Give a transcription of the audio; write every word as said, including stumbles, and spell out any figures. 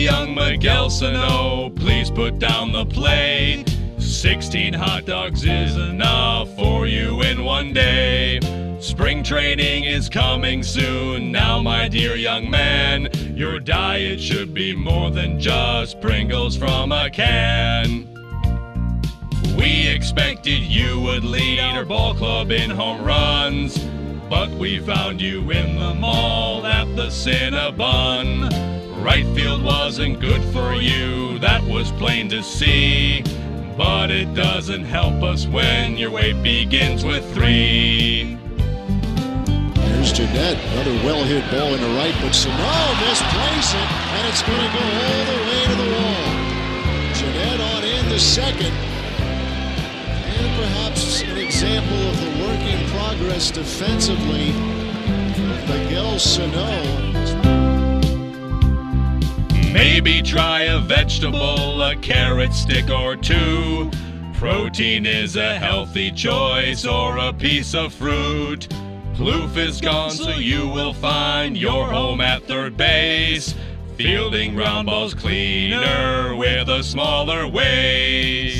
Young Miguel Sano, please put down the plate. Sixteen hot dogs is enough for you in one day. Spring training is coming soon. Now, my dear young man, your diet should be more than just Pringles from a can. We expected you would lead our ball club in home runs, but we found you in the mall at the Cinnabon. Right field wasn't good for you, that was plain to see, but it doesn't help us when your weight begins with three. Here's Jeanette, another well-hit ball into right, but Sano misplays it, and it's going to go all the way to the wall. Jeanette on in the second, and perhaps an example of the work in progress defensively of Miguel Sano. Maybe try a vegetable, a carrot stick or two. Protein is a healthy choice, or a piece of fruit. Ploof is gone, so you will find your home at third base. Fielding ground balls cleaner with a smaller waist.